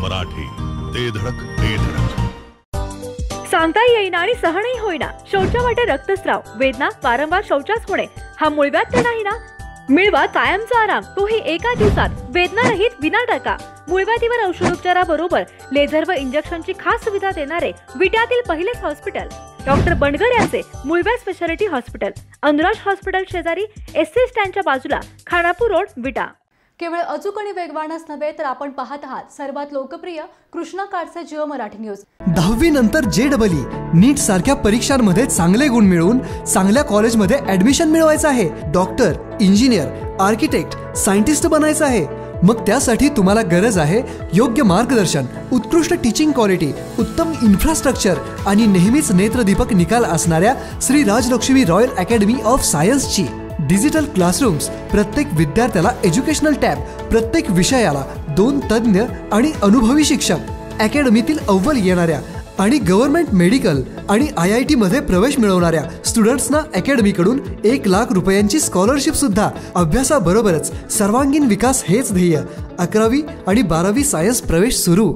मराठी, ते धडक ते धडक. सांगता येईना आणि सहनही होईना, शौचावाटे रक्तस्राव, वेदना, वारंवार शौचास होणे हा मूळव्याध तर नाही ना? मिळवा कायमचा आराम, तोही एका दिवसात, वेदना रहित, विना टाका. मूळव्याधीवर औषधोपचाराबरोबर लेझर व इंजेक्शनची खास सुविधा देणारे विट्यातील पहिलेच हॉस्पिटल डॉक्टर बंडगर यांचे मूळव्याध स्पेशालिटी हॉस्पिटल, अनुराज हॉस्पिटल शेजारी, एसटी स्टँडच्या बाजूला, खानापूर रोड, विटा. केवळ अचूक आणि वेगवानच नव्हे तर आपण पाहत आहात सर्वात लोकप्रिय कृष्णा काळचे जिओ मराठी न्यूज. 10वी नंतर JEE, नीट सारख्या परीक्षांमध्ये चांगले गुण मिळवून चांगल्या कॉलेजमध्ये ऍडमिशन मिळवायचं आहे. डॉक्टर, इंजिनियर, आर्किटेक्ट, सायंटिस्ट बनायचं आहे. मग त्यासाठी तुम्हाला गरज आहे योग्य मार्गदर्शन, उत्कृष्ट टीचिंग क्वालिटी, उत्तम इन्फ्रास्ट्रक्चर आणि नेहमीच नेत्रदीपक निकाल असणाऱ्या Shri Rajlakshmi royal academy of सायन्सची. डिजिटल क्लासरूम्स, प्रत्येक विद्यार्थ्याला एज्युकेशनल टॅब, प्रत्येक विषयाला 2 तज्ञ आणि अनुभवी शिक्षक, अकॅडमीतील अव्वल येणाऱ्या आणि गव्हर्नमेंट मेडिकल आणि IIT मध्ये प्रवेश मिळवणाऱ्या स्टुडंट्सना अकॅडमीकडून 1 लाख रुपयांची स्कॉलरशिप सुद्धा. अभ्यासाबरोबरच सर्वांगीण विकास हेच ध्येय. 11वी आणि 12वी सायन्स प्रवेश सुरू.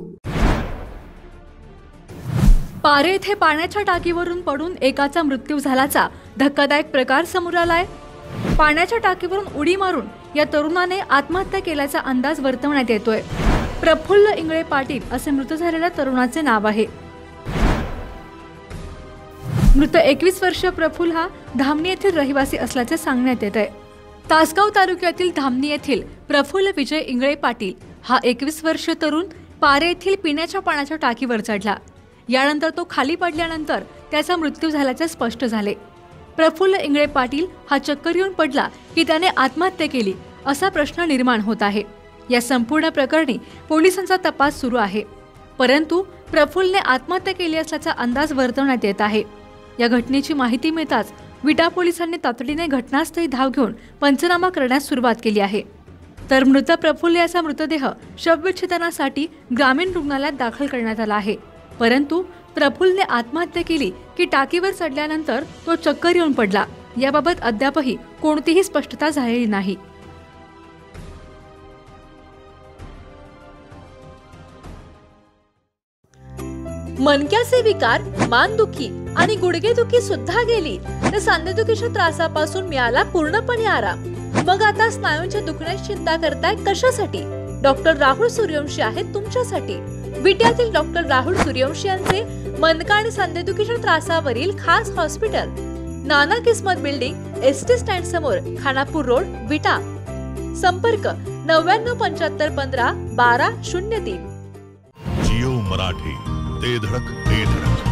पारे येथे पाण्याच्या टाकीवरून पडून एकाचा मृत्यू झाल्याचा धक्कादायक प्रकार समोर आलाय. पाण्याच्या टाकीवरून उडी मारून या तरुणाने आत्महत्या केल्याचा अंदाज वर्तवण्यात येतोय. प्रफुल्ल इंगळे पाटील असे मृत झालेल्या तरुणाचे नाव आहे. मृत 21 वर्षीय प्रफुल्ल हा धामणी येथील रहिवासी असल्याचे सांगण्यात येत आहे. तासगाव तालुक्यातील धामणी येथील प्रफुल्ल विजय इंगळे पाटील हा 21 वर्षीय तरुण पारे येथील पिण्याच्या पाण्याच्या टाकीवर चढला. यानंतर तो खाली पडल्यानंतर त्याचा मृत्यू झाल्याचे स्पष्ट झाले. प्रफुल्ल इंगळे पाटील हा चक्कर येऊन पडला की त्याने आत्महत्या केली असा प्रश्न निर्माण होत आहे. या संपूर्ण प्रकरणी पोलिसांचा तपास सुरू आहे. परंतु प्रफुल्लने आत्महत्या केली असल्याचा अंदाज वर्तवण्यात येत आहे. या घटनेची माहिती मिळताच विटा पोलिसांनी तातडीने घटनास्थळी धाव घेऊन पंचनामा करण्यास सुरुवात केली आहे. तर मृत प्रफुल्ल याचा मृतदेह शवविच्छेदनासाठी ग्रामीण रुग्णालयात दाखल करण्यात आला आहे. परंतु प्रफुल्लने आत्महत्या केली की टाकीवर चढल्यानंतर तो चक्कर येऊन पडला याबाबत अद्यापही कोणतीही स्पष्टता झालेली नाही. मणक्याचे विकार, मानदुखी आणि गुडघेदुखी सुद्धा गेली तर सांधेदुखीच्या त्रासापासून मिळाला पूर्णपणे आराम. मग आता स्नायूंच्या दुखण्याची चिंता करताय कशासाठी? डॉक्टर राहुल सूर्यवंशी आहेत तुमच्यासाठी. विट्यातील डॉक्टर राहुल सूर्यवंशी यांचे मणका आणि सांधेदुखीच्या त्रासावरील खास हॉस्पिटल, नाना किस्मत बिल्डिंग, एसटी स्टँड समोर, खानापूर रोड, विटा. संपर्क 997515 1203. जिओ मराठी, ते धडक ते धडक.